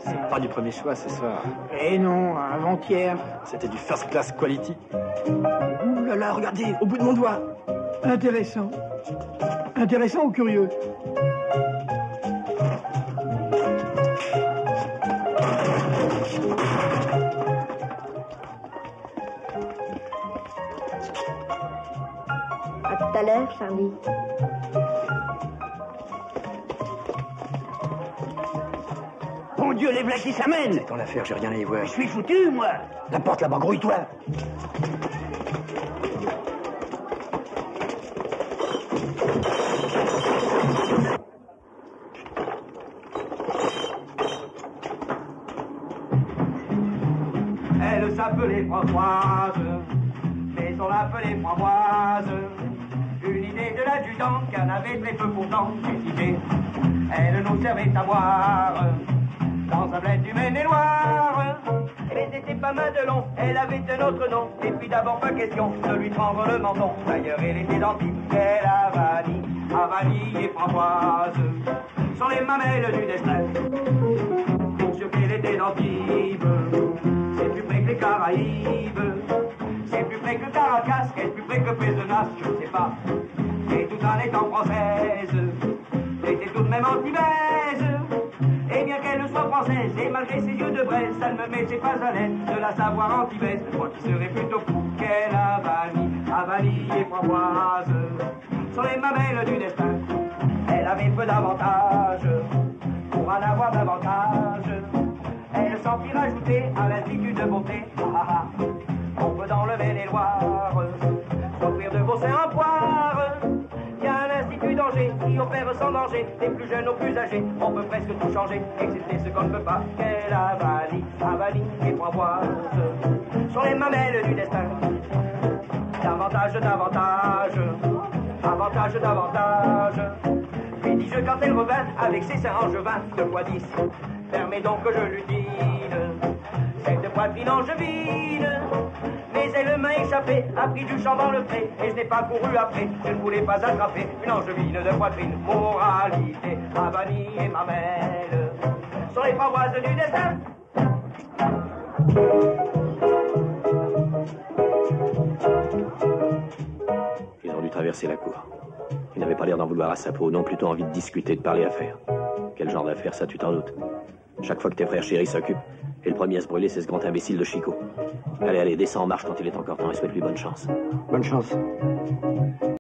C'est pas du premier choix ce soir. Eh non, avant-hier. C'était du first class quality. Ouh là là, regardez, au bout de mon doigt. Intéressant. Intéressant ou curieux? À tout à l'heure, Charlie. Bon Dieu, les v'là qui s'amènent. C'est ton affaire, j'ai rien à y voir. Je suis foutu, moi. La porte là-bas, grouille-toi. Elle s'appelait Françoise, mais on l'appelait Framboise. Une idée de l'adjudant qu'elle avait très peu pourtant critiqué. Elle nous servait à boire dans un bled du Maine-et-Loire. Mais c'était pas Madelon, elle avait un autre nom. Et puis d'abord pas question de lui prendre le menton. D'ailleurs elle était dentiste, quelle avanie, Avanie et Framboise sont les mamelles du destin. Pour sûr qu'elle était dentiste, c'est plus près que les Caraïbes, c'est plus près que Caracas, c'est plus près que Pézenas, je ne sais pas. Et tout en étant française, était tout de même antibaise. Et bien qu'elle soit française, et malgré ses yeux de braise, ça ne me mettait pas à l'aise de la savoir antibaise. Moi qui serais plutôt fou qu'elle Avanie, Avanie et Framboise sur les mamelles du destin. Elle avait peu d'avantages pour en avoir davantage. Elle s'en fit rajouter à l'institut de beauté. On peut dans le Maine-et-Loire s'offrir de beaux seins en poire. Il y a un institut d'Angers qui opère sans danger, des plus jeunes aux plus âgés. On peut presque tout changer, excepté ce qu'on ne peut pas. Quelle Avanie, Avanie et Framboise sur les mamelles du destin. Davantage, davantage, avantage, davantage. Lui dis-je quand elle revint avec ses seins angevins, 2 fois 10. Permets donc que je lui dise cette poitrine angevine. Mais elle m'a échappé, a pris du champ dans le pré, et je n'ai pas couru après, je ne voulais pas attraper une angevine de poitrine. Moralité, Avanie et mamelle sont les framboises du destin. Ils ont dû traverser la cour. Ils n'avaient pas l'air d'en vouloir à sa peau, non plutôt envie de discuter, de parler affaires. Quel genre d'affaires, ça tu t'en doutes. Chaque fois que tes frères chéris s'occupent, et le premier à se brûler, c'est ce grand imbécile de Chico. Allez, allez, descends en marche quand il est encore temps et souhaite-lui bonne chance. Bonne chance.